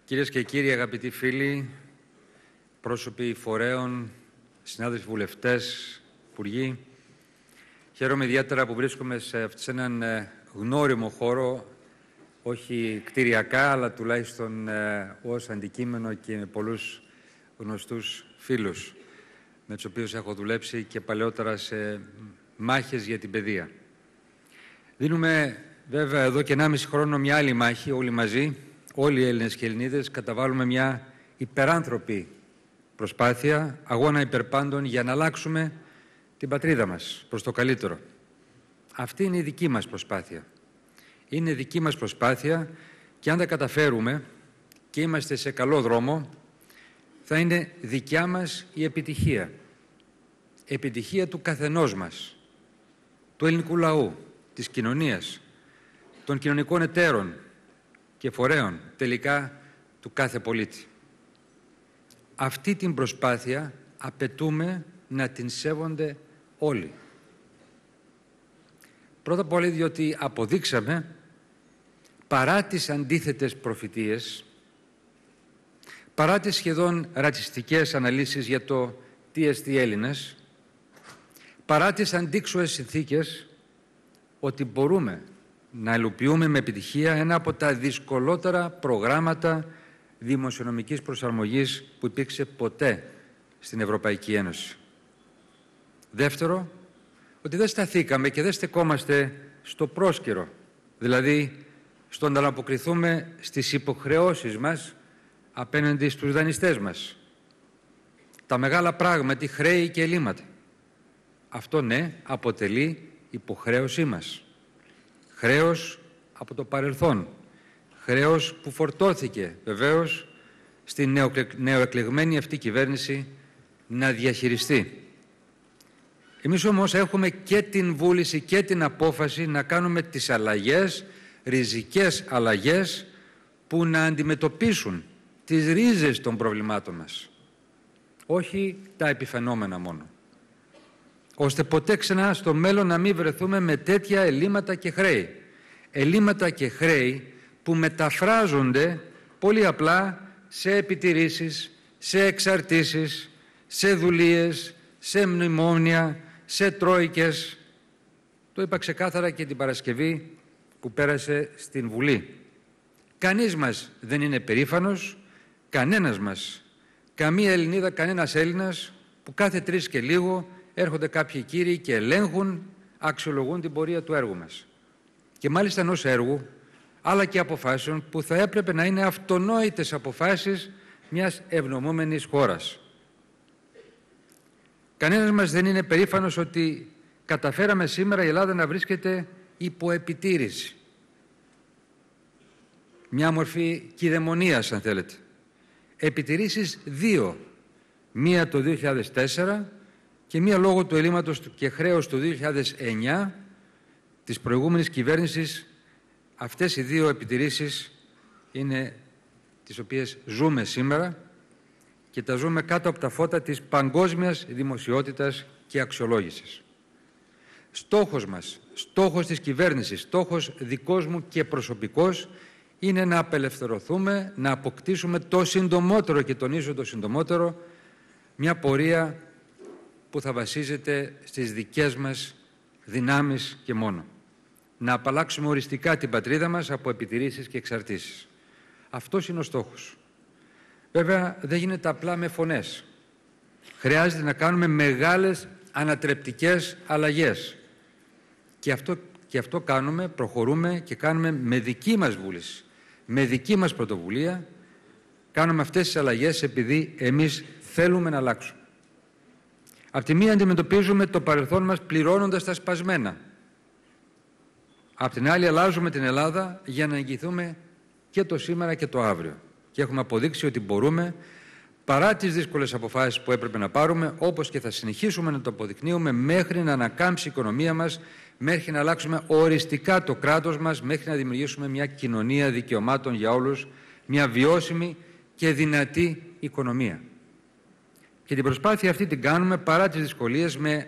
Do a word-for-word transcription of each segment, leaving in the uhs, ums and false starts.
Κυρίες και κύριοι, αγαπητοί φίλοι, πρόσωποι φορέων, συνάδελφοι βουλευτές, υπουργοί, χαίρομαι ιδιαίτερα που βρίσκομαι σε, σε έναν γνώριμο χώρο, όχι κτηριακά, αλλά τουλάχιστον ε, ως αντικείμενο και με πολλούς γνωστούς φίλους, με τους οποίους έχω δουλέψει και παλαιότερα σε μάχες για την παιδεία. Δίνουμε βέβαια εδώ και ενάμιση χρόνο μια άλλη μάχη, όλοι μαζί, όλοι οι Έλληνες και Ελληνίδες, καταβάλουμε μια υπεράνθρωπη προσπάθεια, αγώνα υπερπάντων για να αλλάξουμε την πατρίδα μας προς το καλύτερο. Αυτή είναι η δική μας προσπάθεια. Είναι δική μας προσπάθεια και αν τα καταφέρουμε και είμαστε σε καλό δρόμο, θα είναι δικιά μας η επιτυχία. Επιτυχία του καθενός μας, του ελληνικού λαού, της κοινωνίας, των κοινωνικών εταίρων και φορέων, τελικά του κάθε πολίτη. Αυτή την προσπάθεια απαιτούμε να την σέβονται όλοι. Πρώτα απ' όλα διότι αποδείξαμε, παρά τις αντίθετες προφητείες, παρά τις σχεδόν ρατσιστικές αναλύσεις για το τι εστί Έλληνες, παρά τις αντίξωες συνθήκες, ότι μπορούμε να υλοποιούμε με επιτυχία ένα από τα δυσκολότερα προγράμματα δημοσιονομικής προσαρμογής που υπήρξε ποτέ στην Ευρωπαϊκή Ένωση. Δεύτερο, ότι δεν σταθήκαμε και δεν στεκόμαστε στο πρόσκαιρο, δηλαδή στο να ανταποκριθούμε στις υποχρεώσεις μας απέναντι στους δανειστές μας. Τα μεγάλα πράγματι, χρέη και ελλείμματα. Αυτό, ναι, αποτελεί υποχρέωσή μας. Χρέος από το παρελθόν. Χρέος που φορτώθηκε βεβαίως στην νεοεκλεγμένη αυτή κυβέρνηση να διαχειριστεί. Εμείς όμως έχουμε και την βούληση και την απόφαση να κάνουμε τις αλλαγές, ριζικές αλλαγές που να αντιμετωπίσουν τις ρίζες των προβλημάτων μας. Όχι τα επιφαινόμενα μόνο. Ώστε ποτέ ξανά στο μέλλον να μην βρεθούμε με τέτοια ελλείμματα και χρέη. Ελλείμματα και χρέη που μεταφράζονται πολύ απλά σε επιτηρήσεις, σε εξαρτήσεις, σε δουλείες, σε μνημόνια, σε τρόικες. Το είπα ξεκάθαρα και την Παρασκευή που πέρασε στην Βουλή. Κανείς μας δεν είναι περήφανος, κανένας μας, καμία Ελληνίδα, κανένας Έλληνας, που κάθε τρεις και λίγο έρχονται κάποιοι κύριοι και ελέγχουν, αξιολογούν την πορεία του έργου μας. Και μάλιστα ενός έργου, αλλά και αποφάσεων που θα έπρεπε να είναι αυτονόητες αποφάσεις μιας ευνομούμενης χώρας. Κανένας μας δεν είναι περήφανος ότι καταφέραμε σήμερα η Ελλάδα να βρίσκεται υπό επιτήρηση. Μια μορφή κηδαιμονίας, αν θέλετε. Επιτηρήσεις δύο. Μία το δύο χιλιάδες τέσσερα και μία λόγω του ελλείμματος και χρέους του δύο χιλιάδες εννιά της προηγούμενης κυβέρνησης. Αυτές οι δύο επιτηρήσεις είναι τις οποίες ζούμε σήμερα και τα ζούμε κάτω από τα φώτα της παγκόσμιας δημοσιότητας και αξιολόγησης. Στόχος μας, στόχος της κυβέρνησης, στόχος δικός μου και προσωπικός είναι να απελευθερωθούμε, να αποκτήσουμε το συντομότερο, και τονίζω το συντομότερο, μια πορεία που θα βασίζεται στις δικές μας δυνάμεις και μόνο. Να απαλλάξουμε οριστικά την πατρίδα μας από επιτηρήσεις και εξαρτήσεις. Αυτός είναι ο στόχος. Βέβαια δεν γίνεται απλά με φωνές. Χρειάζεται να κάνουμε μεγάλες ανατρεπτικές αλλαγές. Και αυτό, και αυτό κάνουμε, προχωρούμε και κάνουμε με δική μας βούληση, με δική μας πρωτοβουλία. Κάνουμε αυτές τις αλλαγές επειδή εμείς θέλουμε να αλλάξουμε. Απ' τη μία αντιμετωπίζουμε το παρελθόν μας πληρώνοντας τα σπασμένα. Απ' την άλλη αλλάζουμε την Ελλάδα για να εγγυηθούμε και το σήμερα και το αύριο. Και έχουμε αποδείξει ότι μπορούμε, παρά τις δύσκολες αποφάσεις που έπρεπε να πάρουμε, όπως και θα συνεχίσουμε να το αποδεικνύουμε μέχρι να ανακάμψει η οικονομία μας, μέχρι να αλλάξουμε οριστικά το κράτος μας, μέχρι να δημιουργήσουμε μια κοινωνία δικαιωμάτων για όλους, μια βιώσιμη και δυνατή οικονομία. Και την προσπάθεια αυτή την κάνουμε παρά τις δυσκολίες με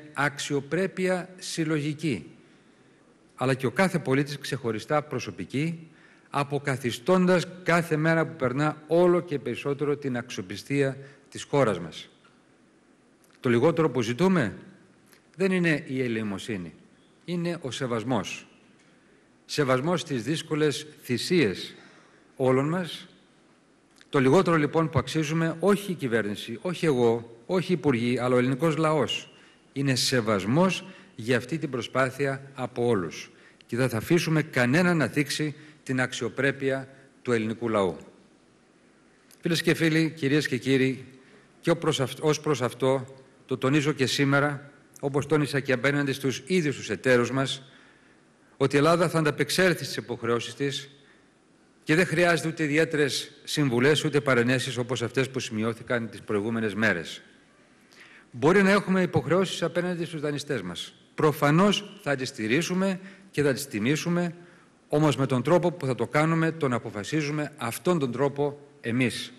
αξιοπρέπεια συλλογική, αλλά και ο κάθε πολίτης ξεχωριστά προσωπική, αποκαθιστώντας κάθε μέρα που περνά όλο και περισσότερο την αξιοπιστία της χώρας μας. Το λιγότερο που ζητούμε δεν είναι η ελεημοσύνη, είναι ο σεβασμός. Σεβασμός στις δύσκολες θυσίες όλων μας. Το λιγότερο λοιπόν που αξίζουμε, όχι η κυβέρνηση, όχι εγώ, όχι οι υπουργοί, αλλά ο ελληνικός λαός. Είναι σεβασμός για αυτή την προσπάθεια από όλους. Και δεν θα αφήσουμε κανέναν να θίξει την αξιοπρέπεια του ελληνικού λαού. Φίλες και φίλοι, κυρίες και κύριοι, και ως προς αυτό το τονίζω και σήμερα, όπως τόνισα και απέναντι στους ίδιους τους εταίρους μας, ότι η Ελλάδα θα ανταπεξέλθει στις υποχρεώσεις της και δεν χρειάζεται ούτε ιδιαίτερες συμβουλές ούτε παρενέσεις όπως αυτές που σημειώθηκαν τις προηγούμενες μέρες. Μπορεί να έχουμε υποχρεώσεις απέναντι στους δανειστές μας. Προφανώς θα τις στηρίσουμε και θα τις τιμήσουμε, όμως με τον τρόπο που θα το κάνουμε τον αποφασίζουμε αυτόν τον τρόπο εμείς.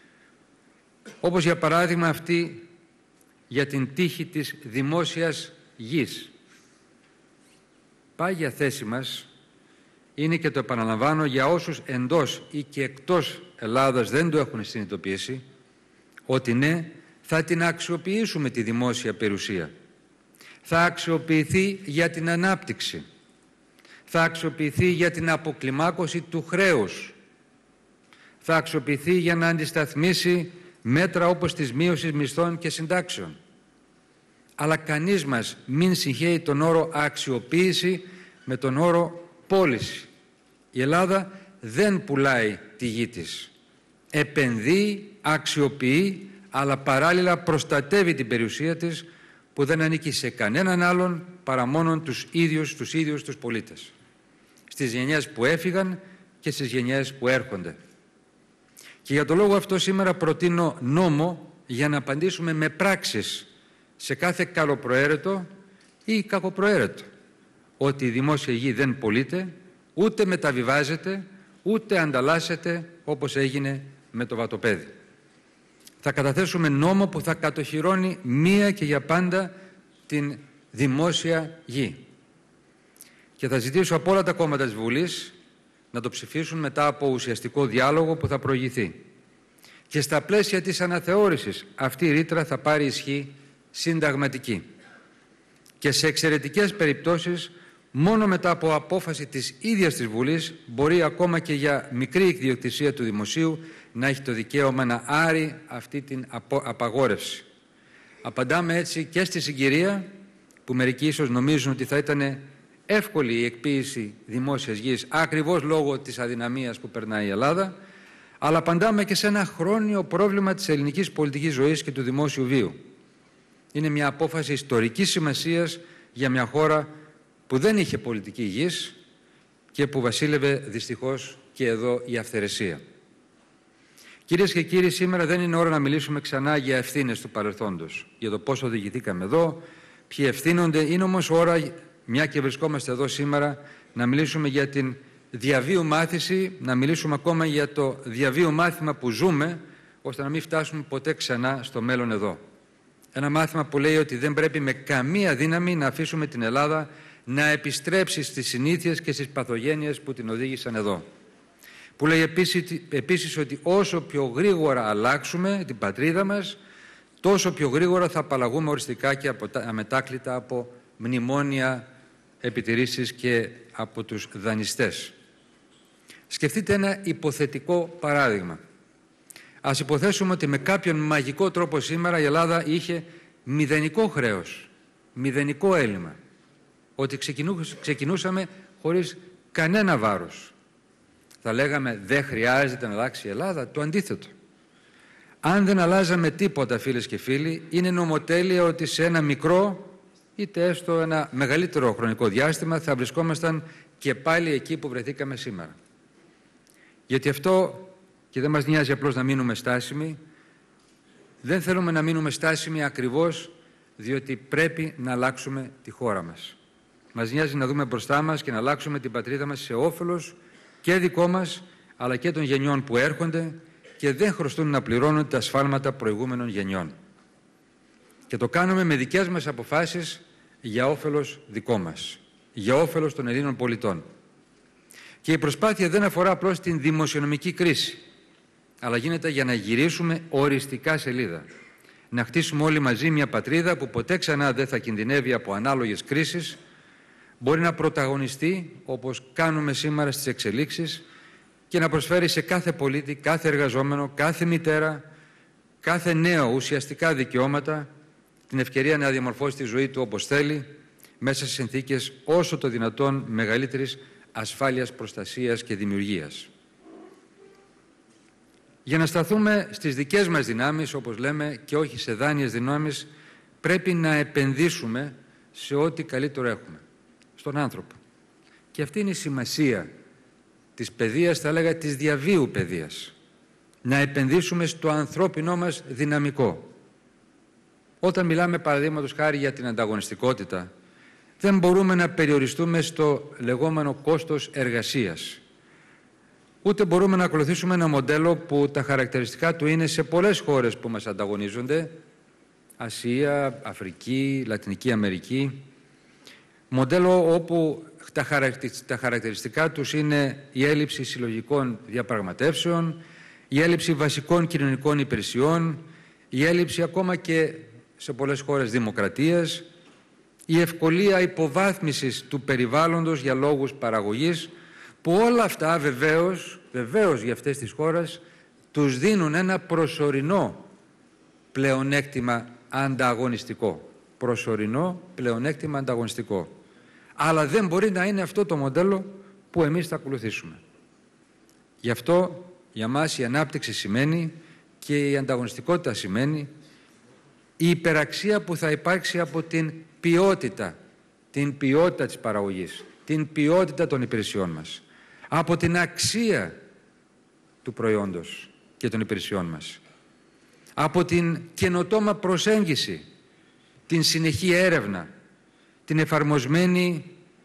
Όπως για παράδειγμα αυτή για την τύχη της δημόσιας γης. Πάγια θέση μας είναι, και το επαναλαμβάνω για όσους εντός ή και εκτός Ελλάδας δεν το έχουν συνειδητοποιήσει, ότι ναι, θα την αξιοποιήσουμε τη δημόσια περιουσία. Θα αξιοποιηθεί για την ανάπτυξη. Θα αξιοποιηθεί για την αποκλιμάκωση του χρέους. Θα αξιοποιηθεί για να αντισταθμίσει μέτρα όπως της μείωσης μισθών και συντάξεων. Αλλά κανείς μας μην συγχαίει τον όρο αξιοποίηση με τον όρο πώληση. Η Ελλάδα δεν πουλάει τη γη της. Επενδύει, αξιοποιεί, αλλά παράλληλα προστατεύει την περιουσία της που δεν ανήκει σε κανέναν άλλον παρά μόνο τους ίδιους τους ίδιους τους πολίτες. Στις γενιές που έφυγαν και στις γενιές που έρχονται. Και για τον λόγο αυτό σήμερα προτείνω νόμο για να απαντήσουμε με πράξεις σε κάθε καλοπροαίρετο ή κακοπροαίρετο ότι η δημόσια γη δεν πωλείται, ούτε μεταβιβάζεται, ούτε ανταλλάσσεται όπως έγινε με το βατοπέδι. Θα καταθέσουμε νόμο που θα κατοχυρώνει μία και για πάντα την δημόσια γη. Και θα ζητήσω από όλα τα κόμματα της Βουλής να το ψηφίσουν μετά από ουσιαστικό διάλογο που θα προηγηθεί. Και στα πλαίσια της αναθεώρησης αυτή η ρήτρα θα πάρει ισχύ συνταγματική. Και σε εξαιρετικές περιπτώσεις, μόνο μετά από απόφαση της ίδιας της Βουλής, μπορεί ακόμα και για μικρή ιδιοκτησία του δημοσίου να έχει το δικαίωμα να άρει αυτή την απαγόρευση. Απαντάμε έτσι και στη συγκυρία που μερικοί ίσως νομίζουν ότι θα ήταν εύκολη η εκποίηση δημόσιας γης ακριβώς λόγω της αδυναμίας που περνάει η Ελλάδα, αλλά απαντάμε και σε ένα χρόνιο πρόβλημα της ελληνικής πολιτικής ζωής και του δημόσιου βίου. Είναι μια απόφαση ιστορικής σημασίας για μια χώρα που δεν είχε πολιτική γης και που βασίλευε δυστυχώς και εδώ η αυθαιρεσία. Κυρίες και κύριοι, σήμερα δεν είναι ώρα να μιλήσουμε ξανά για ευθύνες του παρελθόντος, για το πώς οδηγηθήκαμε εδώ, ποιοι ευθύνονται. Είναι όμως ώρα, μια και βρισκόμαστε εδώ σήμερα, να μιλήσουμε για την διαβίου μάθηση, να μιλήσουμε ακόμα για το διαβίου μάθημα που ζούμε, ώστε να μην φτάσουμε ποτέ ξανά στο μέλλον εδώ. Ένα μάθημα που λέει ότι δεν πρέπει με καμία δύναμη να αφήσουμε την Ελλάδα να επιστρέψει στις συνήθειες και στις παθογένειες που την οδήγησαν εδώ. Που λέει επίσης, επίσης ότι όσο πιο γρήγορα αλλάξουμε την πατρίδα μας, τόσο πιο γρήγορα θα απαλλαγούμε οριστικά και αμετάκλητα από μνημόνια, επιτηρήσεις και από τους δανειστές. Σκεφτείτε ένα υποθετικό παράδειγμα. Ας υποθέσουμε ότι με κάποιον μαγικό τρόπο σήμερα η Ελλάδα είχε μηδενικό χρέος, μηδενικό έλλειμμα. Ότι ξεκινούσαμε χωρίς κανένα βάρος. Θα λέγαμε δεν χρειάζεται να αλλάξει η Ελλάδα, το αντίθετο. Αν δεν αλλάζαμε τίποτα, φίλες και φίλοι, είναι νομοτέλεια ότι σε ένα μικρό είτε έστω ένα μεγαλύτερο χρονικό διάστημα θα βρισκόμασταν και πάλι εκεί που βρεθήκαμε σήμερα. Γιατί αυτό, και δεν μας νοιάζει απλώς να μείνουμε στάσιμοι, δεν θέλουμε να μείνουμε στάσιμοι ακριβώς διότι πρέπει να αλλάξουμε τη χώρα μας. Μας νοιάζει να δούμε μπροστά μας και να αλλάξουμε την πατρίδα μας σε όφελος και δικό μας, αλλά και των γενιών που έρχονται και δεν χρωστούν να πληρώνουν τα σφάλματα προηγούμενων γενιών. Και το κάνουμε με δικές μας αποφάσεις για όφελος δικό μας, για όφελος των Ελλήνων πολιτών. Και η προσπάθεια δεν αφορά απλώς την δημοσιονομική κρίση, αλλά γίνεται για να γυρίσουμε οριστικά σελίδα. Να χτίσουμε όλοι μαζί μια πατρίδα που ποτέ ξανά δεν θα κινδυνεύει από ανάλογες κρίσεις, μπορεί να πρωταγωνιστεί όπως κάνουμε σήμερα στις εξελίξεις και να προσφέρει σε κάθε πολίτη, κάθε εργαζόμενο, κάθε μητέρα, κάθε νέο ουσιαστικά δικαιώματα, την ευκαιρία να διαμορφώσει τη ζωή του όπως θέλει, μέσα σε συνθήκες όσο το δυνατόν μεγαλύτερης ασφάλειας, προστασίας και δημιουργίας. Για να σταθούμε στις δικές μας δυνάμεις, όπως λέμε, και όχι σε δάνειες δυνάμεις, πρέπει να επενδύσουμε σε ό,τι καλύτερο έχουμε, στον άνθρωπο. Και αυτή είναι η σημασία της παιδείας, θα έλεγα της διαβίου παιδείας. Να επενδύσουμε στο ανθρώπινό μας δυναμικό. Όταν μιλάμε, παραδείγματος χάρη, για την ανταγωνιστικότητα, δεν μπορούμε να περιοριστούμε στο λεγόμενο κόστος εργασίας. Ούτε μπορούμε να ακολουθήσουμε ένα μοντέλο που τα χαρακτηριστικά του είναι σε πολλές χώρες που μας ανταγωνίζονται, Ασία, Αφρική, Λατινική Αμερική, μοντέλο όπου τα χαρακτηριστικά τους είναι η έλλειψη συλλογικών διαπραγματεύσεων, η έλλειψη βασικών κοινωνικών υπηρεσιών, η έλλειψη ακόμα και σε πολλές χώρες δημοκρατίας, η ευκολία υποβάθμισης του περιβάλλοντος για λόγους παραγωγής, που όλα αυτά βεβαίως, βεβαίως για αυτές τις χώρες τους δίνουν ένα προσωρινό πλεονέκτημα ανταγωνιστικό. Προσωρινό πλεονέκτημα ανταγωνιστικό. Αλλά δεν μπορεί να είναι αυτό το μοντέλο που εμείς θα ακολουθήσουμε. Γι' αυτό για μας η ανάπτυξη σημαίνει και η ανταγωνιστικότητα σημαίνει η υπεραξία που θα υπάρξει από την ποιότητα, την ποιότητα της παραγωγής, την ποιότητα των υπηρεσιών μας, από την αξία του προϊόντος και των υπηρεσιών μας, από την καινοτόμα προσέγγιση, την συνεχή έρευνα, την εφαρμοσμένη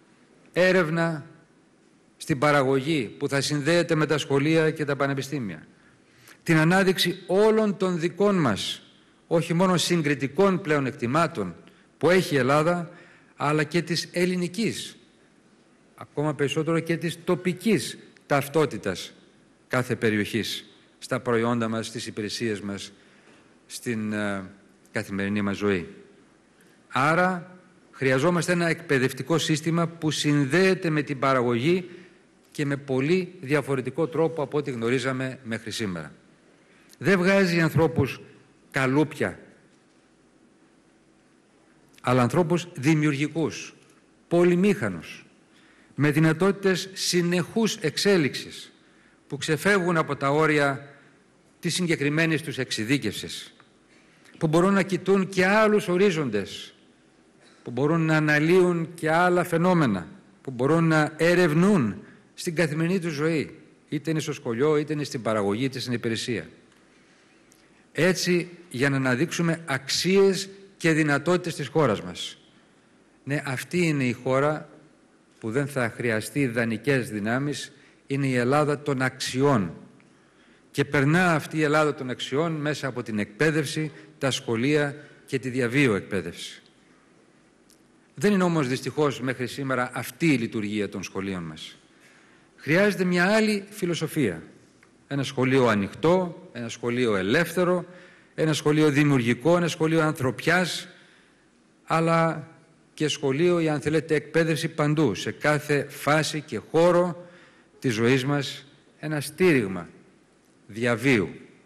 έρευνα στην παραγωγή που θα συνδέεται με τα σχολεία και τα πανεπιστήμια, την ανάδειξη όλων των δικών μας, όχι μόνο συγκριτικών πλεονεκτημάτων που έχει η Ελλάδα, αλλά και της ελληνικής, ακόμα περισσότερο και της τοπικής ταυτότητας κάθε περιοχής στα προϊόντα μας, στις υπηρεσίες μας, στην uh, καθημερινή μας ζωή. Άρα χρειαζόμαστε ένα εκπαιδευτικό σύστημα που συνδέεται με την παραγωγή και με πολύ διαφορετικό τρόπο από ό,τι γνωρίζαμε μέχρι σήμερα. Δεν βγάζει ανθρώπους καλούπια, αλλά ανθρώπους δημιουργικούς, πολυμήχανους, με δυνατότητες συνεχούς εξέλιξης που ξεφεύγουν από τα όρια της συγκεκριμένης τους εξειδίκευσης, που μπορούν να κοιτούν και άλλους ορίζοντες, που μπορούν να αναλύουν και άλλα φαινόμενα, που μπορούν να ερευνούν στην καθημερινή τους ζωή, είτε είναι στο σχολείο, είτε είναι στην παραγωγή, είτε στην υπηρεσία. Έτσι, για να αναδείξουμε αξίες και δυνατότητες της χώρας μας. Ναι, αυτή είναι η χώρα που δεν θα χρειαστεί δανεικές δυνάμεις, είναι η Ελλάδα των αξιών. Και περνά αυτή η Ελλάδα των αξιών μέσα από την εκπαίδευση, τα σχολεία και τη διαβίω εκπαίδευση. Δεν είναι όμως δυστυχώς μέχρι σήμερα αυτή η λειτουργία των σχολείων μας. Χρειάζεται μια άλλη φιλοσοφία. Ένα σχολείο ανοιχτό, ένα σχολείο ελεύθερο, ένα σχολείο δημιουργικό, ένα σχολείο ανθρωπιάς, αλλά και σχολείο, ή αν θέλετε, εκπαίδευση παντού, σε κάθε φάση και χώρο της ζωής μας, ένα στήριγμα διαβίου.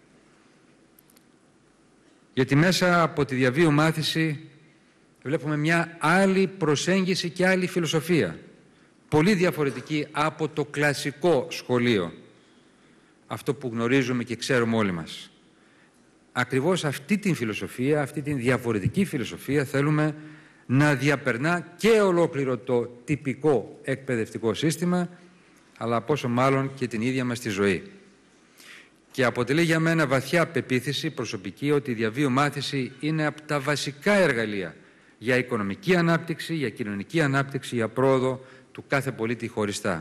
Γιατί μέσα από τη διαβίου μάθηση βλέπουμε μια άλλη προσέγγιση και άλλη φιλοσοφία, πολύ διαφορετική από το κλασικό σχολείο, αυτό που γνωρίζουμε και ξέρουμε όλοι μας. Ακριβώς αυτή την φιλοσοφία, αυτή την διαφορετική φιλοσοφία θέλουμε να διαπερνά και ολόκληρο το τυπικό εκπαιδευτικό σύστημα, αλλά πόσο μάλλον και την ίδια μας τη ζωή. Και αποτελεί για μένα βαθιά πεποίθηση προσωπική ότι η διαβίου μάθηση είναι από τα βασικά εργαλεία για οικονομική ανάπτυξη, για κοινωνική ανάπτυξη, για πρόοδο του κάθε πολίτη χωριστά.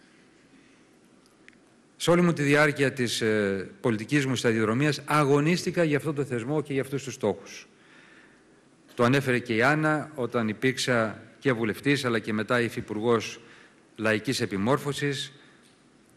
Σε όλη μου τη διάρκεια της ε, πολιτικής μου σταδιοδρομίας αγωνίστηκα για αυτό το θεσμό και για αυτούς τους στόχους. Το ανέφερε και η Άννα όταν υπήρξα και βουλευτής αλλά και μετά υφυπουργός Λαϊκής Επιμόρφωσης.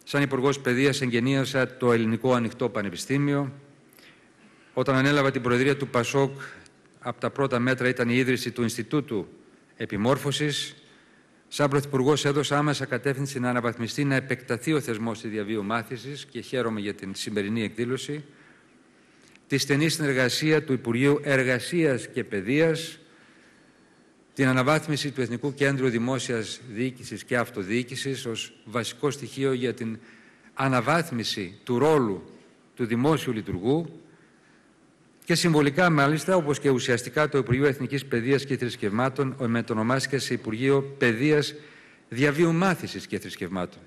Σαν Υπουργός Παιδείας εγγενίασα το Ελληνικό Ανοιχτό Πανεπιστήμιο. Όταν ανέλαβα την Προεδρία του ΠΑΣΟΚ, από τα πρώτα μέτρα ήταν η ίδρυση του Ινστιτούτου Επιμόρφωσης. Σαν Πρωθυπουργός έδωσα άμεσα κατεύθυνση να αναβαθμιστεί, να επεκταθεί ο θεσμός της διαβίου μάθησης και χαίρομαι για την σημερινή εκδήλωση. Τη στενή συνεργασία του Υπουργείου Εργασίας και Παιδείας, την αναβάθμιση του Εθνικού Κέντρου Δημόσιας Διοίκησης και Αυτοδιοίκησης ως βασικό στοιχείο για την αναβάθμιση του ρόλου του δημόσιου λειτουργού και συμβολικά μάλιστα, όπως και ουσιαστικά, το Υπουργείο Εθνικής Παιδείας και Θρησκευμάτων μετονομάστηκε σε Υπουργείο Παιδείας, Διαβίου Μάθησης και Θρησκευμάτων.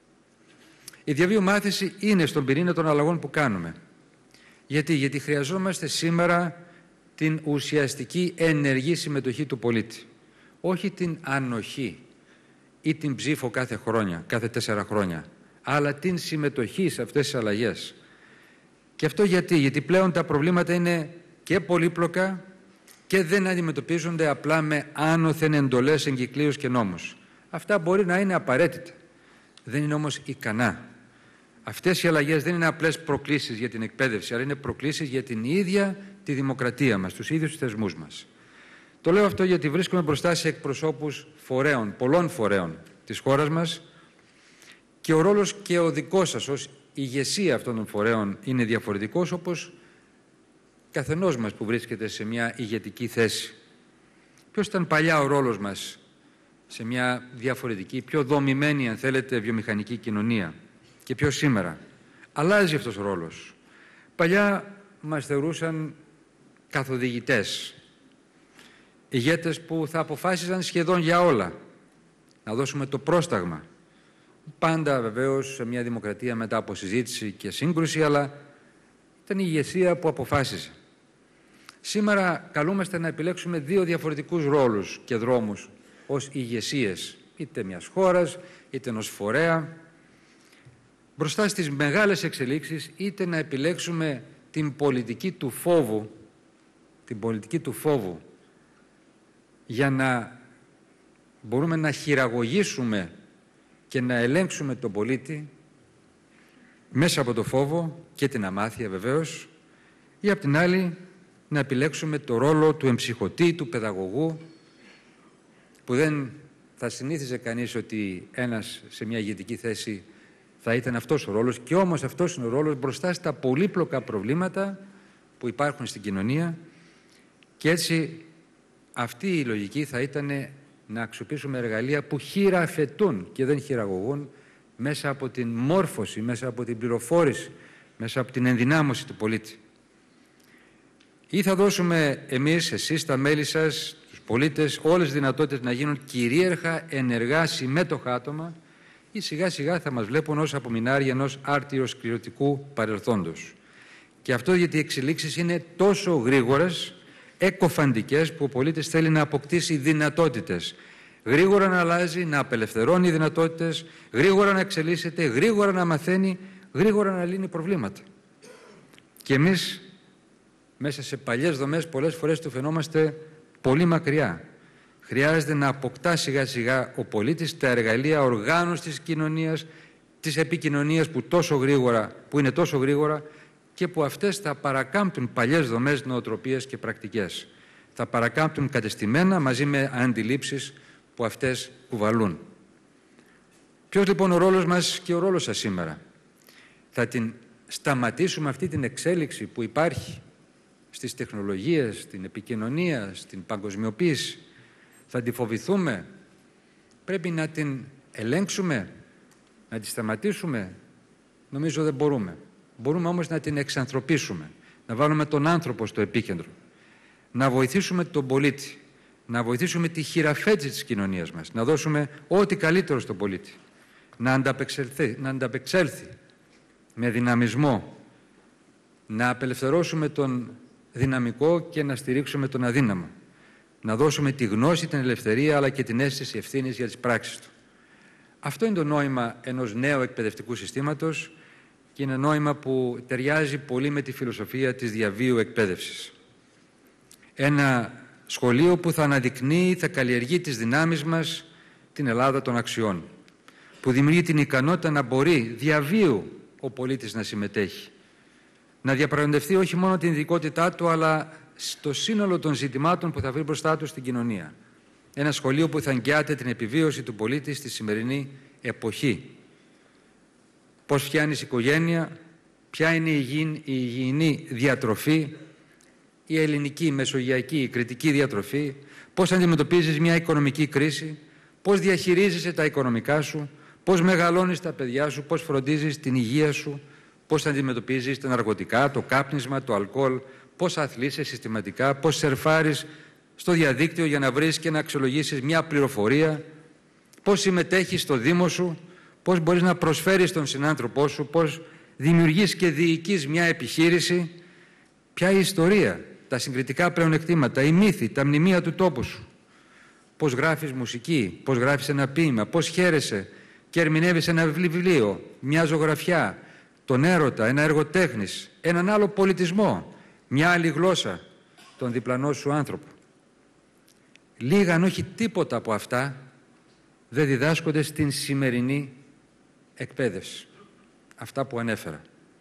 Η διαβίου μάθηση είναι στον πυρήνα των αλλαγών που κάνουμε. Γιατί, Γιατί χρειαζόμαστε σήμερα την ουσιαστική ενεργή συμμετοχή του πολίτη. Όχι την ανοχή ή την ψήφο κάθε χρόνια, κάθε τέσσερα χρόνια, αλλά την συμμετοχή σε αυτές τις αλλαγές. Και αυτό γιατί, γιατί πλέον τα προβλήματα είναι και πολύπλοκα και δεν αντιμετωπίζονται απλά με άνωθεν εντολές, εγκυκλίους και νόμους. Αυτά μπορεί να είναι απαραίτητα, δεν είναι όμως ικανά. Αυτές οι αλλαγές δεν είναι απλές προκλήσεις για την εκπαίδευση, αλλά είναι προκλήσεις για την ίδια τη δημοκρατία μας, τους ίδιους τους θεσμούς μας. Το λέω αυτό γιατί βρίσκομαι μπροστά σε εκπροσώπους φορέων, πολλών φορέων της χώρας μας και ο ρόλος και ο δικός σας ως ηγεσία αυτών των φορέων είναι διαφορετικός, όπως καθενός μας που βρίσκεται σε μια ηγετική θέση. Ποιος ήταν παλιά ο ρόλος μας σε μια διαφορετική, πιο δομημένη, αν θέλετε, βιομηχανική κοινωνία και ποιος σήμερα? Αλλάζει αυτός ο ρόλος. Παλιά μας θεωρούσαν καθοδηγητές, ηγέτες που θα αποφάσιζαν σχεδόν για όλα. Να δώσουμε το πρόσταγμα. Πάντα βεβαίως σε μια δημοκρατία μετά από συζήτηση και σύγκρουση, αλλά ήταν η ηγεσία που αποφάσιζε. Σήμερα καλούμαστε να επιλέξουμε δύο διαφορετικούς ρόλους και δρόμους ως ηγεσίες, είτε μιας χώρας, είτε ενός φορέα. Μπροστά στις μεγάλες εξελίξεις, είτε να επιλέξουμε την πολιτική του φόβου, την πολιτική του φόβου, για να μπορούμε να χειραγωγήσουμε και να ελέγξουμε τον πολίτη μέσα από το φόβο και την αμάθεια βεβαίως, ή απ' την άλλη να επιλέξουμε το ρόλο του εμψυχωτή, του παιδαγωγού, που δεν θα συνήθιζε κανείς ότι ένας σε μια ηγετική θέση θα ήταν αυτός ο ρόλος, και όμως αυτός είναι ο ρόλος μπροστά στα πολύπλοκα προβλήματα που υπάρχουν στην κοινωνία, και έτσι αυτή η λογική θα ήταν να αξιοποιήσουμε εργαλεία που χειραφετούν και δεν χειραγωγούν, μέσα από την μόρφωση, μέσα από την πληροφόρηση, μέσα από την ενδυνάμωση του πολίτη. Ή θα δώσουμε εμείς, εσείς, τα μέλη σας, τους πολίτες, όλες τις δυνατότητες να γίνουν κυρίαρχα, ενεργά, συμμέτοχα άτομα, ή σιγά σιγά θα μας βλέπουν ως απομεινάρια ενός άρτυρος-κληρωτικού παρελθόντος. Και αυτό γιατί οι εξελίξεις είναι τόσο γρήγορες, εκοφαντικές, που ο πολίτης θέλει να αποκτήσει δυνατότητες. Γρήγορα να αλλάζει, να απελευθερώνει δυνατότητες, γρήγορα να εξελίσσεται, γρήγορα να μαθαίνει, γρήγορα να λύνει προβλήματα. Και εμείς, μέσα σε παλιές δομές, πολλές φορές του φαινόμαστε πολύ μακριά. Χρειάζεται να αποκτά σιγά σιγά ο πολίτης τα εργαλεία οργάνωσης της κοινωνίας, της επικοινωνίας που, τόσο γρήγορα, που είναι τόσο γρήγορα, και που αυτές θα παρακάμπτουν παλιές δομές, νοοτροπίες και πρακτικές. Θα παρακάμπτουν κατεστημένα μαζί με αντιλήψεις που αυτές κουβαλούν. Ποιος λοιπόν ο ρόλος μας και ο ρόλος σας σήμερα? Θα την σταματήσουμε αυτή την εξέλιξη που υπάρχει στις τεχνολογίες, στην επικοινωνία, στην παγκοσμιοποίηση? Θα τη φοβηθούμε? Πρέπει να την ελέγξουμε, να τη σταματήσουμε? Νομίζω δεν μπορούμε. Μπορούμε όμως να την εξανθρωπίσουμε, να βάλουμε τον άνθρωπο στο επίκεντρο, να βοηθήσουμε τον πολίτη, να βοηθήσουμε τη χειραφέτηση της κοινωνίας μας, να δώσουμε ό,τι καλύτερο στον πολίτη, να ανταπεξέλθει, να ανταπεξέλθει με δυναμισμό, να απελευθερώσουμε τον δυναμικό και να στηρίξουμε τον αδύναμο, να δώσουμε τη γνώση, την ελευθερία, αλλά και την αίσθηση ευθύνης για τις πράξεις του. Αυτό είναι το νόημα ενός νέου εκπαιδευτικού συστήματος, και είναι νόημα που ταιριάζει πολύ με τη φιλοσοφία της διαβίου εκπαίδευσης. Ένα σχολείο που θα αναδεικνύει, θα καλλιεργεί τις δυνάμεις μας, την Ελλάδα των αξιών. που δημιουργεί την ικανότητα να μπορεί διαβίου ο πολίτης να συμμετέχει, να διαπραγματευτεί όχι μόνο την ειδικότητά του, αλλά στο σύνολο των ζητημάτων που θα βρει μπροστά του στην κοινωνία. Ένα σχολείο που θα εγγυάται την επιβίωση του πολίτη στη σημερινή εποχή. Πώς φτιάνεις οικογένεια, ποια είναι η υγιεινή, η υγιεινή διατροφή, η ελληνική, η μεσογειακή, η κρητική διατροφή, πώς αντιμετωπίζεις μια οικονομική κρίση, πώς διαχειρίζεσαι τα οικονομικά σου, πώς μεγαλώνεις τα παιδιά σου, πώς φροντίζεις την υγεία σου, πώς αντιμετωπίζεις τα ναρκωτικά, το κάπνισμα, το αλκοόλ, πώς αθλείσαι συστηματικά, πώς σερφάρεις στο διαδίκτυο για να βρεις και να αξιολογήσεις μια πληροφορία, πώς συμμετέχεις στο Δήμο σου, πώς μπορείς να προσφέρεις τον συνάνθρωπό σου, πώς δημιουργείς και διοικείς μια επιχείρηση, ποια η ιστορία, τα συγκριτικά πλεονεκτήματα, οι μύθοι, τα μνημεία του τόπου σου, πώς γράφεις μουσική, πώς γράφεις ένα ποίημα, πώς χαίρεσαι και ερμηνεύεις ένα βιβλίο, μια ζωγραφιά, τον έρωτα, ένα έργο τέχνης, έναν άλλο πολιτισμό, μια άλλη γλώσσα, τον διπλανό σου άνθρωπο. Λίγα αν όχι τίποτα από αυτά δεν διδάσκονται στην σημερινή εκπαίδευση. Αυτά που ανέφερα.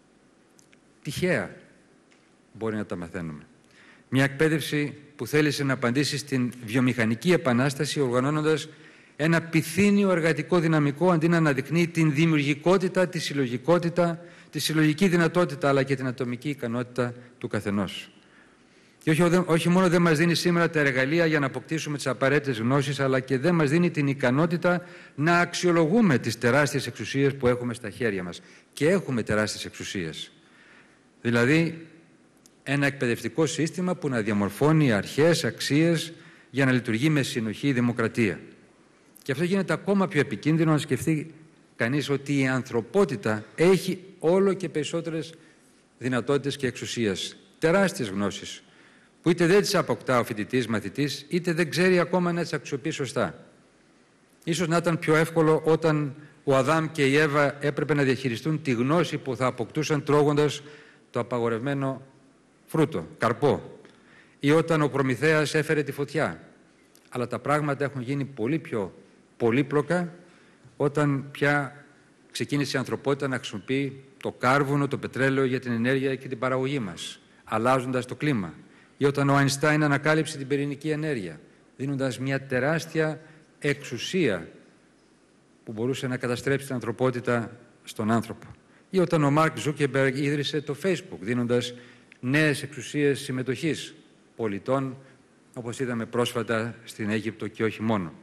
Τυχαία μπορεί να τα μαθαίνουμε. Μια εκπαίδευση που θέλησε να απαντήσει στην βιομηχανική επανάσταση οργανώνοντας ένα πυθύνιο εργατικό δυναμικό αντί να αναδεικνύει την δημιουργικότητα, τη συλλογικότητα, τη συλλογική δυνατότητα αλλά και την ατομική ικανότητα του καθενός. Και όχι, όχι μόνο δεν μας δίνει σήμερα τα εργαλεία για να αποκτήσουμε τις απαραίτητες γνώσεις, αλλά και δεν μας δίνει την ικανότητα να αξιολογούμε τις τεράστιες εξουσίες που έχουμε στα χέρια μας. Και έχουμε τεράστιες εξουσίες. Δηλαδή, ένα εκπαιδευτικό σύστημα που να διαμορφώνει αρχές, αξίες για να λειτουργεί με συνοχή η δημοκρατία. Και αυτό γίνεται ακόμα πιο επικίνδυνο να σκεφτεί κανείς ότι η ανθρωπότητα έχει όλο και περισσότερες δυνατότητες και εξουσίες. Τεράστιες γνώσεις, που είτε δεν τις αποκτά ο φοιτητής, μαθητής, είτε δεν ξέρει ακόμα να τις αξιοποιεί σωστά. Ίσως να ήταν πιο εύκολο όταν ο Αδάμ και η Εύα έπρεπε να διαχειριστούν τη γνώση που θα αποκτούσαν τρώγοντας το απαγορευμένο φρούτο, καρπό, ή όταν ο Προμηθέας έφερε τη φωτιά. Αλλά τα πράγματα έχουν γίνει πολύ πιο πολύπλοκα όταν πια ξεκίνησε η ανθρωπότητα να χρησιμοποιεί το κάρβουνο, το πετρέλαιο για την ενέργεια και την παραγωγή μας, αλλάζοντας το κλίμα. Ή όταν ο Αϊνστάιν ανακάλυψε την πυρηνική ενέργεια, δίνοντας μια τεράστια εξουσία που μπορούσε να καταστρέψει την ανθρωπότητα στον άνθρωπο. Ή όταν ο Μάρκ Ζούκερμπεργκ ίδρυσε το Facebook, δίνοντας νέες εξουσίες συμμετοχής πολιτών, όπως είδαμε πρόσφατα στην Αίγυπτο και όχι μόνο.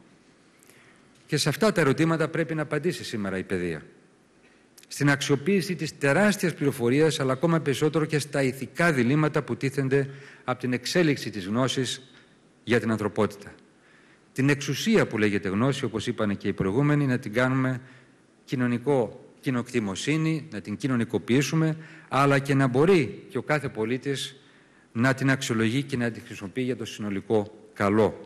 Και σε αυτά τα ερωτήματα πρέπει να απαντήσει σήμερα η παιδεία. Στην αξιοποίηση της τεράστιας πληροφορίας, αλλά ακόμα περισσότερο και στα ηθικά διλήμματα που τίθενται από την εξέλιξη της γνώσης για την ανθρωπότητα. Την εξουσία που λέγεται γνώση, όπως είπαν και οι προηγούμενοι, να την κάνουμε κοινωνικό, κοινοκτημοσύνη, να την κοινωνικοποιήσουμε, αλλά και να μπορεί και ο κάθε πολίτης να την αξιολογεί και να την χρησιμοποιεί για το συνολικό καλό.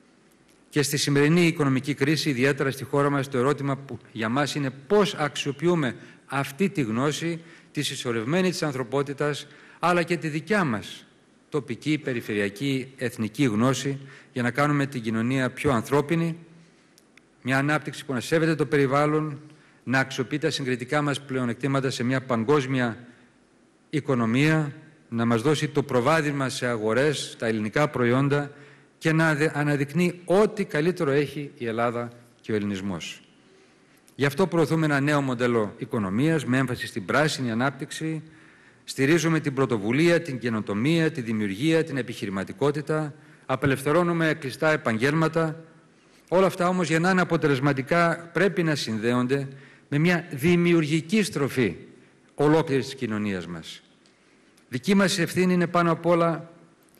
Και στη σημερινή οικονομική κρίση, ιδιαίτερα στη χώρα μας, το ερώτημα που για μας είναι πώς αξιοποιούμε αυτή τη γνώση, τη συσσωρευμένη της ανθρωπότητας, αλλά και τη δικιά μας τοπική, περιφερειακή, εθνική γνώση, για να κάνουμε την κοινωνία πιο ανθρώπινη, μια ανάπτυξη που να σέβεται το περιβάλλον, να αξιοποιεί τα συγκριτικά μας πλεονεκτήματα σε μια παγκόσμια οικονομία, να μας δώσει το προβάδισμα σε αγορές, τα ελληνικά προϊόντα, και να αναδεικνύει ό,τι καλύτερο έχει η Ελλάδα και ο ελληνισμός. Γι' αυτό προωθούμε ένα νέο μοντέλο οικονομίας με έμφαση στην πράσινη ανάπτυξη, στηρίζουμε την πρωτοβουλία, την καινοτομία, τη δημιουργία, την επιχειρηματικότητα, απελευθερώνουμε κλειστά επαγγέλματα. Όλα αυτά όμως για να είναι αποτελεσματικά πρέπει να συνδέονται με μια δημιουργική στροφή ολόκληρης της κοινωνίας μας. Δική μας ευθύνη είναι πάνω απ' όλα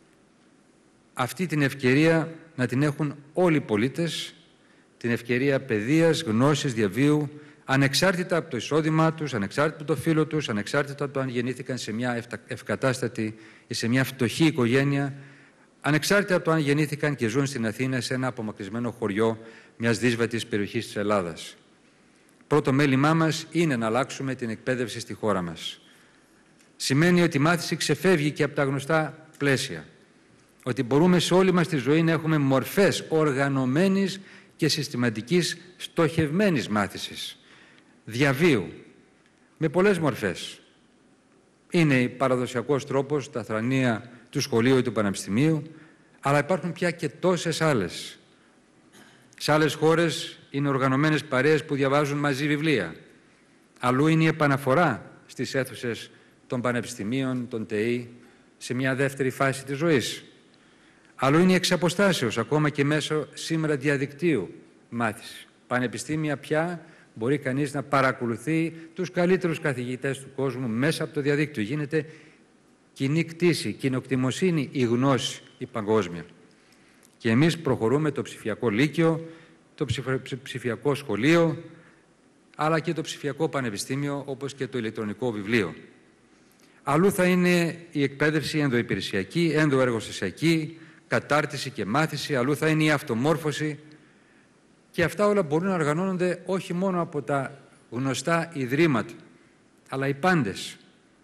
αυτή την ευκαιρία να την έχουν όλοι οι πολίτες, την ευκαιρία παιδείας, γνώσης, διαβίου, ανεξάρτητα από το εισόδημά τους, ανεξάρτητα από το φύλο τους, ανεξάρτητα από το αν γεννήθηκαν σε μια ευκατάστατη ή σε μια φτωχή οικογένεια, ανεξάρτητα από το αν γεννήθηκαν και ζουν στην Αθήνα σε ένα απομακρυσμένο χωριό μιας δύσβατης περιοχής της Ελλάδας. Πρώτο μέλημά μας είναι να αλλάξουμε την εκπαίδευση στη χώρα μας. Σημαίνει ότι η μάθηση ξεφεύγει και από τα γνωστά πλαίσια. Ότι μπορούμε σε όλη μας τη ζωή να έχουμε μορφές οργανωμένης και συστηματικής στοχευμένης μάθησης, διαβίου, με πολλές μορφές. Είναι παραδοσιακός τρόπος, τα θρανία του σχολείου ή του πανεπιστημίου, αλλά υπάρχουν πια και τόσες άλλες. Σε άλλες χώρες είναι οργανωμένες παρέες που διαβάζουν μαζί βιβλία. Αλλού είναι η επαναφορά στις αίθουσες των πανεπιστημίων, των ΤΕΗ, σε μια δεύτερη φάση της ζωής. Αλλού είναι η εξ αποστάσεως, ακόμα και μέσω σήμερα διαδικτύου μάθηση. Πανεπιστήμια πια μπορεί κανείς να παρακολουθεί τους καλύτερους καθηγητές του κόσμου μέσα από το διαδίκτυο. Γίνεται κοινή κτήση, κοινοκτημοσύνη, η γνώση, η παγκόσμια. Και εμείς προχωρούμε το ψηφιακό λύκειο, το ψηφιακό σχολείο, αλλά και το ψηφιακό πανεπιστήμιο, όπως και το ηλεκτρονικό βιβλίο. Αλλού θα είναι η εκπαίδευση ενδοϊπηρεσιακή, ενδοεργοστασιακή, κατάρτιση και μάθηση, αλλού θα είναι η αυτομόρφωση. Και αυτά όλα μπορούν να οργανώνονται όχι μόνο από τα γνωστά ιδρύματα, αλλά οι πάντες.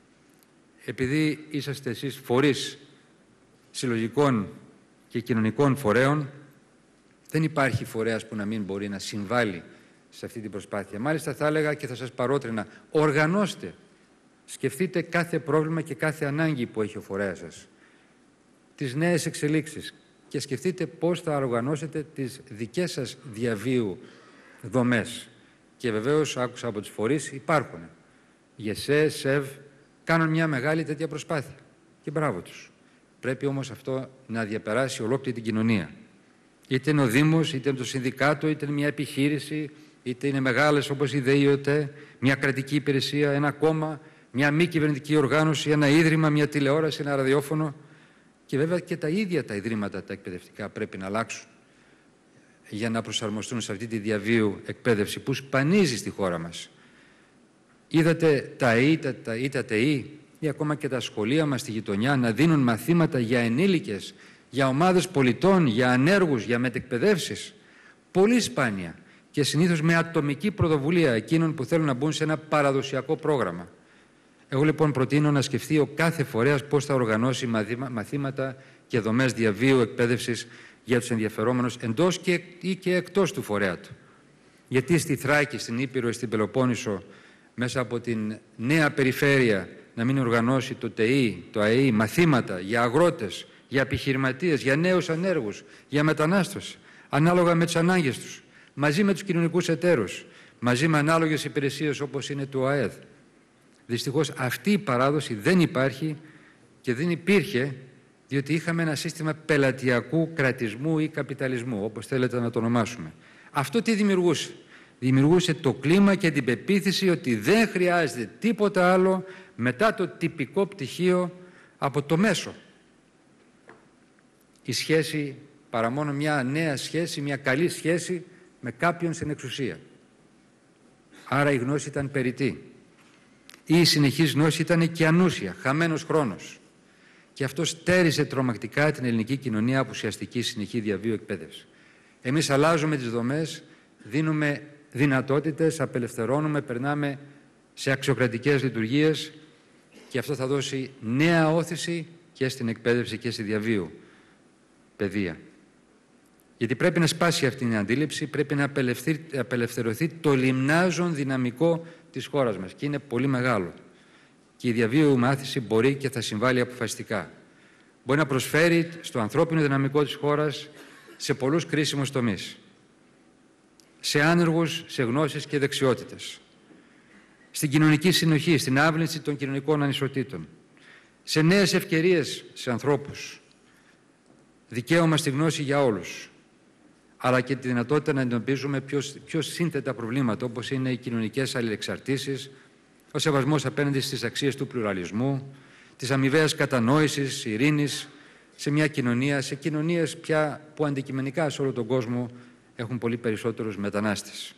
Επειδή είσαστε εσείς φορείς συλλογικών και κοινωνικών φορέων, δεν υπάρχει φορέας που να μην μπορεί να συμβάλλει σε αυτή την προσπάθεια. Μάλιστα θα έλεγα και θα σας παρότρινα, οργανώστε, σκεφτείτε κάθε πρόβλημα και κάθε ανάγκη που έχει ο φορέας σας, τις νέες εξελίξεις και σκεφτείτε πώς θα οργανώσετε τις δικές σας διαβίου δομές. Και βεβαίως, άκουσα από τους φορείς, υπάρχουν. ΓΕΣΕ, ΣΕΒ, κάνουν μια μεγάλη τέτοια προσπάθεια. Και μπράβο τους. Πρέπει όμως αυτό να διαπεράσει ολόκληρη την κοινωνία. Είτε είναι ο Δήμος, είτε είναι το Συνδικάτο, είτε είναι μια επιχείρηση, είτε είναι μεγάλες όπως η ΔΕΙΟΤΕ, μια κρατική υπηρεσία, ένα κόμμα, μια μη κυβερνητική οργάνωση, ένα ίδρυμα, μια τηλεόραση, ένα ραδιόφωνο. Και βέβαια και τα ίδια τα ιδρύματα τα εκπαιδευτικά πρέπει να αλλάξουν για να προσαρμοστούν σε αυτή τη διαβίου εκπαίδευση που σπανίζει στη χώρα μας. Είδατε τα ΕΗ, τα, ή τα ΤΕΗ ή ακόμα και τα σχολεία μας στη γειτονιά να δίνουν μαθήματα για ενήλικες, για ομάδες πολιτών, για ανέργους, για μετεκπαιδεύσεις. Πολύ σπάνια και συνήθως με ατομική πρωτοβουλία εκείνων που θέλουν να μπουν σε ένα παραδοσιακό πρόγραμμα. Εγώ λοιπόν προτείνω να σκεφτεί ο κάθε φορέας πώς θα οργανώσει μαθήματα και δομές διαβίου εκπαίδευσης για τους ενδιαφερόμενους εντός και, ή και εκτός του φορέα του. Γιατί στη Θράκη, στην Ήπειρο, στην Πελοπόννησο, μέσα από την νέα περιφέρεια να μην οργανώσει το ΤΕΗ, το ΑΕΗ, μαθήματα για αγρότες, για επιχειρηματίες, για νέους ανέργους, για μετανάστες, ανάλογα με τις ανάγκες τους, μαζί με τους κοινωνικούς εταίρους, μαζί με ανάλογες υπηρεσίες όπως είναι το ΑΕΔ. Δυστυχώς αυτή η παράδοση δεν υπάρχει και δεν υπήρχε διότι είχαμε ένα σύστημα πελατειακού κρατισμού ή καπιταλισμού, όπως θέλετε να το ονομάσουμε. Αυτό τι δημιουργούσε? Δημιουργούσε το κλίμα και την πεποίθηση ότι δεν χρειάζεται τίποτα άλλο μετά το τυπικό πτυχίο από το μέσο. Η σχέση, παρά μόνο μια νέα σχέση, μια καλή σχέση με κάποιον στην εξουσία. Άρα η γνώση ήταν περιττή. Ή η συνεχής γνώση ήταν και ανούσια, χαμένος χρόνος. Και αυτό στέρισε τρομακτικά την ελληνική κοινωνία από ουσιαστική συνεχή διαβίου εκπαίδευση. Εμείς αλλάζουμε τις δομές, δίνουμε δυνατότητες, απελευθερώνουμε, περνάμε σε αξιοκρατικές λειτουργίες και αυτό θα δώσει νέα όθηση και στην εκπαίδευση και στη διαβίου παιδεία. Γιατί πρέπει να σπάσει αυτή την αντίληψη, πρέπει να απελευθερωθεί το λιμνάζον δυναμικό της χώρας μας και είναι πολύ μεγάλο. Και η διαβίου μάθηση μπορεί και θα συμβάλλει αποφασιστικά. Μπορεί να προσφέρει στο ανθρώπινο δυναμικό της χώρας σε πολλούς κρίσιμους τομείς. Σε άνεργους, σε γνώσεις και δεξιότητες. Στην κοινωνική συνοχή, στην άβλυνση των κοινωνικών ανισοτήτων. Σε νέες ευκαιρίες σε ανθρώπους. Δικαίωμα στη γνώση για όλους. Αλλά και τη δυνατότητα να αντιμετωπίζουμε πιο, πιο σύνθετα προβλήματα, όπως είναι οι κοινωνικές αλληλεξαρτήσεις, ο σεβασμός απέναντι στις αξίες του πλουραλισμού, της αμοιβαίας κατανόησης, ειρήνης, σε μια κοινωνία, σε κοινωνίες πια που αντικειμενικά σε όλο τον κόσμο έχουν πολύ περισσότερους μετανάστες.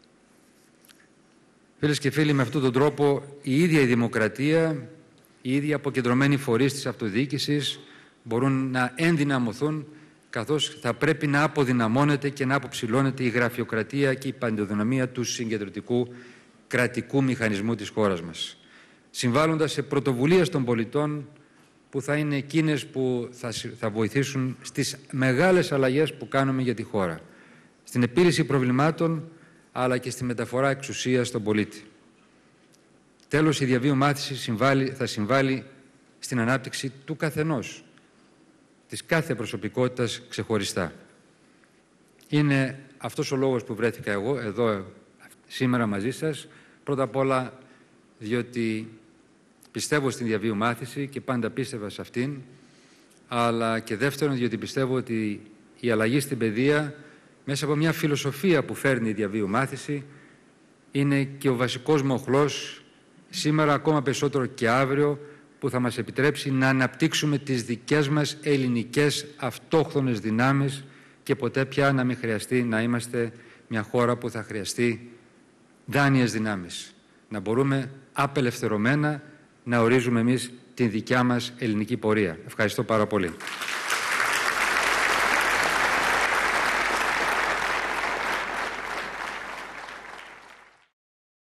Φίλες και φίλοι, με αυτόν τον τρόπο η ίδια η δημοκρατία, οι ίδιοι αποκεντρωμένοι φορείς της αυτοδιοίκησης μπορούν να ενδυναμωθούν, καθώς θα πρέπει να αποδυναμώνεται και να αποψηλώνεται η γραφειοκρατία και η παντοδυναμία του συγκεντρωτικού κρατικού μηχανισμού της χώρας μας, συμβάλλοντας σε πρωτοβουλίες των πολιτών που θα είναι εκείνες που θα, θα βοηθήσουν στις μεγάλες αλλαγές που κάνουμε για τη χώρα. στην επίλυση προβλημάτων, αλλά και στη μεταφορά εξουσίας στον πολίτη. Τέλος, η διαβίου μάθηση συμβάλλει, θα συμβάλλει στην ανάπτυξη του καθενός, της κάθε προσωπικότητας ξεχωριστά. Είναι αυτός ο λόγος που βρέθηκα εγώ εδώ σήμερα μαζί σας, πρώτα απ' όλα διότι πιστεύω στην διαβίου μάθηση και πάντα πίστευα σε αυτήν, αλλά και δεύτερον διότι πιστεύω ότι η αλλαγή στην παιδεία μέσα από μια φιλοσοφία που φέρνει η διαβίου μάθηση είναι και ο βασικός μοχλός σήμερα ακόμα περισσότερο και αύριο που θα μας επιτρέψει να αναπτύξουμε τις δικές μας ελληνικές αυτόχθονες δυνάμεις και ποτέ πια να μην χρειαστεί να είμαστε μια χώρα που θα χρειαστεί δάνειες δυνάμεις. Να μπορούμε απελευθερωμένα να ορίζουμε εμείς την δικιά μας ελληνική πορεία. Ευχαριστώ πάρα πολύ.